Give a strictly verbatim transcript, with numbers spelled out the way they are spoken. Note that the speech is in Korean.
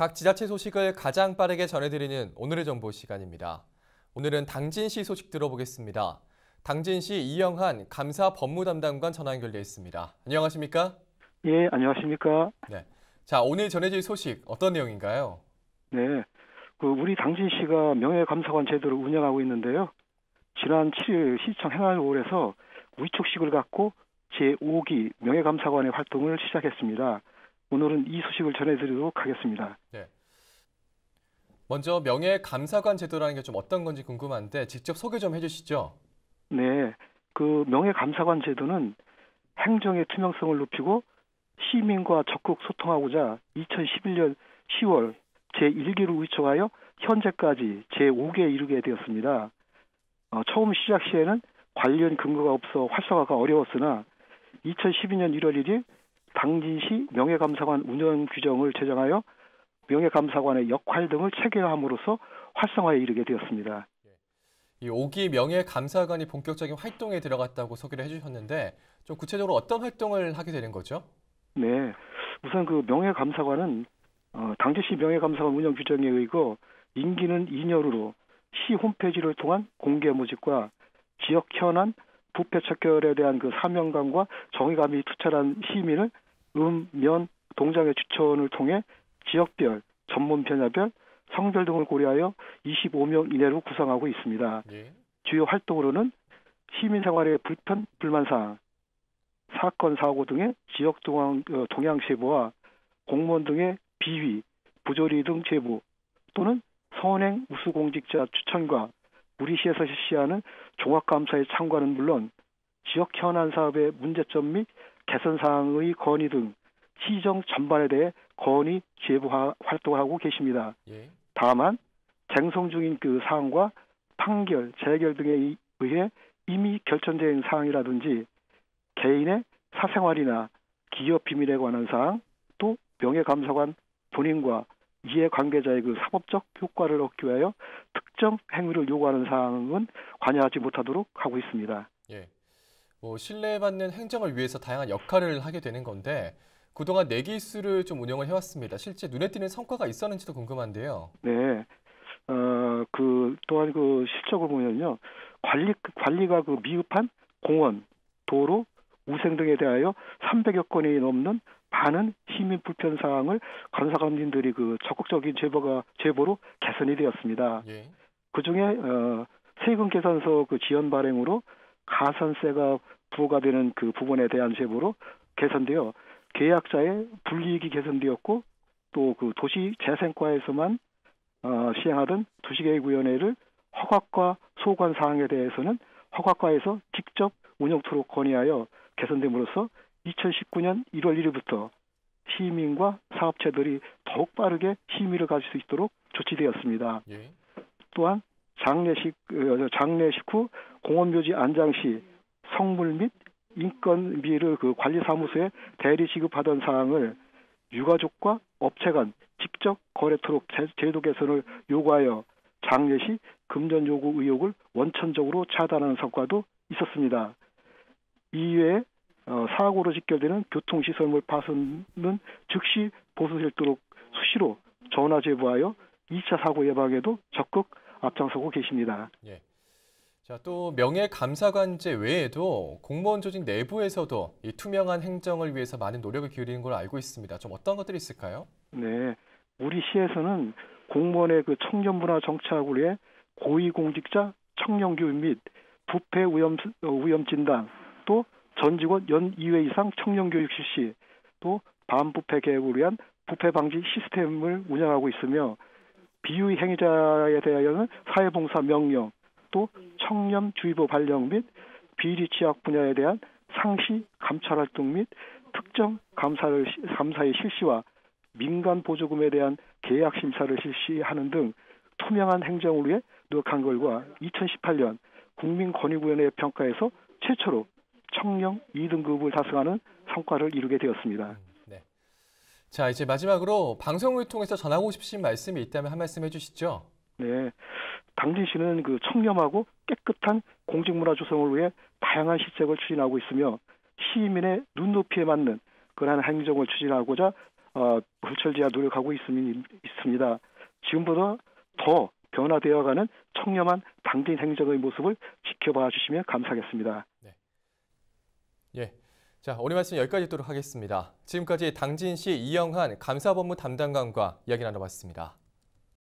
각 지자체 소식을 가장 빠르게 전해드리는 오늘의 정보 시간입니다. 오늘은 당진시 소식 들어보겠습니다. 당진시 이영한 감사 법무담당관 전화 연결돼 있습니다. 안녕하십니까? 예, 안녕하십니까? 네. 자, 오늘 전해질 소식 어떤 내용인가요? 네, 그 우리 당진시가 명예감사관 제도를 운영하고 있는데요. 지난 칠 일 시청 행안홀에서 위촉식을 갖고 제오 기 명예감사관의 활동을 시작했습니다. 오늘은 이 소식을 전해드리도록 하겠습니다. 네. 먼저 명예감사관 제도라는 게 좀 어떤 건지 궁금한데 직접 소개 좀 해주시죠. 네, 그 명예감사관 제도는 행정의 투명성을 높이고 시민과 적극 소통하고자 이천십일 년 시월 제일 기를 위촉하여 현재까지 제오 기에 이르게 되었습니다. 어, 처음 시작 시에는 관련 근거가 없어 활성화가 어려웠으나 이천십이 년 일월 일 일 당진시 명예감사관 운영 규정을 제정하여 명예감사관의 역할 등을 체계화함으로써 활성화에 이르게 되었습니다. 이 오 기 명예감사관이 본격적인 활동에 들어갔다고 소개를 해주셨는데 좀 구체적으로 어떤 활동을 하게 되는 거죠? 네, 우선 그 명예감사관은 어, 당진시 명예감사관 운영 규정에 의거 임기는 이 년으로 시 홈페이지를 통한 공개 모집과 지역 현안, 부패 척결에 대한 그 사명감과 정의감이 투철한 시민을 음, 면, 동장의 추천을 통해 지역별, 전문 분야별, 성별 등을 고려하여 이십오 명 이내로 구성하고 있습니다. 예. 주요 활동으로는 시민 생활의 불편, 불만사항, 사건, 사고 등의 지역 동향, 동향 제보와 공무원 등의 비위, 부조리 등 제보 또는 선행 우수공직자 추천과 우리 시에서 실시하는 종합감사에 참가는 물론 지역 현안 사업의 문제점 및 개선 사항의 건의 등 시정 전반에 대해 건의 제보 활동을 하고 계십니다. 예. 다만 쟁송 중인 그 사항과 판결, 재결 등에 의해 이미 결정된 사항이라든지 개인의 사생활이나 기업 비밀에 관한 사항, 또 명예감사관 본인과 이해관계자의 그 사법적 효과를 얻기 위하여 특정 행위를 요구하는 사항은 관여하지 못하도록 하고 있습니다. 예. 뭐 신뢰받는 행정을 위해서 다양한 역할을 하게 되는 건데 그동안 내기수를 좀 운영을 해왔습니다. 실제 눈에 띄는 성과가 있었는지도 궁금한데요. 네. 어, 그 또한 그 실적을 보면요, 관리 관리가 그 미흡한 공원, 도로, 우생 등에 대하여 삼백여 건이 넘는 많은 시민 불편 사항을 감사관님들이 그 적극적인 제보가 제보로 개선이 되었습니다. 예. 그 중에 어, 세금 계산서 그 지연 발행으로 가산세가 부과가 되는 그 부분에 대한 제보로 개선되어 계약자의 불이익이 개선되었고 또 그 도시재생과에서만 어, 시행하던 도시계획위원회를 허가과 소관 사항에 대해서는 허가과에서 직접 운영토록 건의하여 개선됨으로써 이천십구 년 일월 일 일부터 시민과 사업체들이 더욱 빠르게 심의를 가질 수 있도록 조치되었습니다. 예. 또한 장례식, 장례식 후 공원묘지 안장 시 성물 및 인건비를 그 관리사무소에 대리 지급하던 사항을 유가족과 업체 간 직접 거래토록 제도 개선을 요구하여 장례 시 금전 요구 의혹을 원천적으로 차단하는 성과도 있었습니다. 이외에 어, 사고로 직결되는 교통시설물 파손은 즉시 보수될 도록 수시로 전화 제보하여 이 차 사고 예방에도 적극 앞장서고 계십니다. 예. 자, 또 명예감사관제 외에도 공무원 조직 내부에서도 이 투명한 행정을 위해서 많은 노력을 기울이는 걸로 알고 있습니다. 좀 어떤 것들이 있을까요? 네, 우리 시에서는 공무원의 그 청년 문화 정착을 위해 고위공직자 청년 교육 및 부패 위험 위험 진단, 또 전 직원 연 이 회 이상 청년 교육 실시, 또 반부패 개혁을 위한 부패 방지 시스템을 운영하고 있으며 비위 행위자에 대하여는 사회봉사 명령, 또 청렴 주의보 발령 및 비리 취약 분야에 대한 상시 감찰 활동 및 특정 감사를 감사의 실시와 민간 보조금에 대한 계약 심사를 실시하는 등 투명한 행정을 위해 노력한 결과 이천십팔 년 국민권익위원회 평가에서 최초로 청렴 이 등급을 달성하는 성과를 이루게 되었습니다. 음, 네. 자, 이제 마지막으로 방송을 통해서 전하고 싶으신 말씀이 있다면 한 말씀 해주시죠. 네, 당진시는 그 청렴하고 깨끗한 공직문화 조성을 위해 다양한 시책을 추진하고 있으며 시민의 눈높이에 맞는 그러한 행정을 추진하고자 어, 불철지야 노력하고 있습니- 있습니다. 지금보다 더 변화되어가는 청렴한 당진 행정의 모습을 지켜봐 주시면 감사하겠습니다. 예. 자, 오늘 말씀 여기까지 듣도록 하겠습니다. 지금까지 당진시 이영한 감사법무 담당관과 이야기 나눠봤습니다.